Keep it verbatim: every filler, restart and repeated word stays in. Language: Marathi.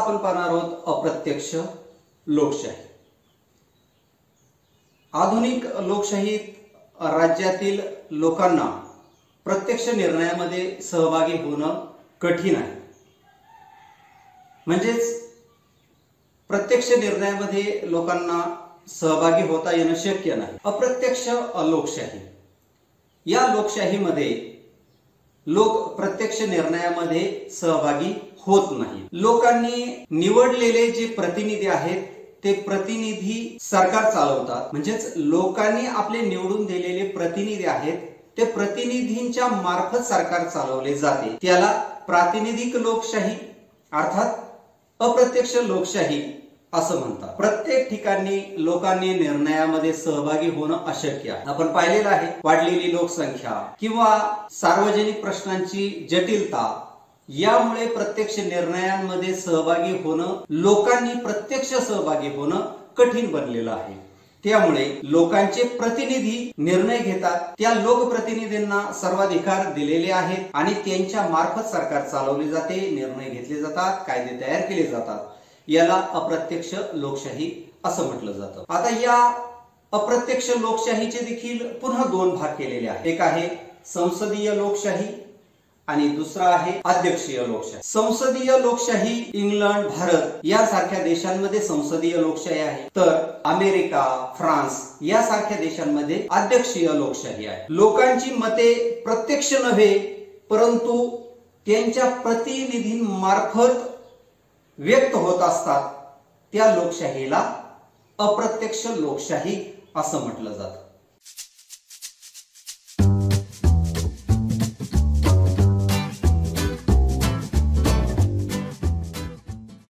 आपण पाहणार आहोत अप्रत्यक्ष लोकशाही। आधुनिक लोकशाहीत राज्यातील लोकांना प्रत्यक्ष निर्णयामध्ये सहभागी होणं कठीण आहे। म्हणजेच प्रत्यक्ष निर्णयामध्ये लोकांना सहभागी होता येणं शक्य नाही। अप्रत्यक्ष लोकशाही, या लोकशाहीमध्ये लोक प्रत्यक्ष निर्णयामध्ये सहभागी होत नाही। लोकांनी निवडलेले जे प्रतिनिधी आहेत ते प्रतिनिधी सरकार चालवतात। म्हणजेच लोकांनी आपले निवडून दिलेले प्रतिनिधी आहेत ते प्रतिनिधींच्या मार्फत सरकार चालवले जाते। त्याला प्रातिनिधिक लोकशाही अर्थात अप्रत्यक्ष लोकशाही असं म्हणतात। प्रत्येक ठिकाणी लोकांनी निर्णयामध्ये सहभागी होणं अशक्य आहे। आपण पाहिलेलं आहे, वाढलेली लोकसंख्या किंवा सार्वजनिक प्रश्नांची जटिलता यामुळे प्रत्यक्ष निर्णयांमध्ये सहभागी होणं, लोकांनी प्रत्यक्ष सहभागी होणं कठीण बनलेलं आहे। त्यामुळे लोकांचे प्रतिनिधी निर्णय घेतात, त्या लोकप्रतिनिधींना सर्वाधिकार दिलेले आहेत आणि त्यांच्या मार्फत सरकार चालवले जाते, निर्णय घेतले जातात, कायदे तयार केले जातात। याला अप्रत्यक्ष लोकशाही असं म्हटलं जातं। आता या अप्रत्यक्ष लोकशाहीचे देखील पुन्हा दोन भाग केलेले आहेत। एक आहे संसदीय लोकशाही आणि दुसरा आहे अध्यक्षीय लोकशाही। संसदीय लोकशाही इंग्लंड, भारत यासारख्या देशांमध्ये संसदीय लोकशाही आहे, तर अमेरिका, फ्रान्स यासारख्या देशांमध्ये अध्यक्षीय लोकशाही आहे। लोकांची मते प्रत्यक्ष नव्हे परंतु त्यांच्या प्रतिनिधींमार्फत व्यक्त होत असतात, त्या लोकशाहीला अप्रत्यक्ष लोकशाही असं म्हटलं जातं।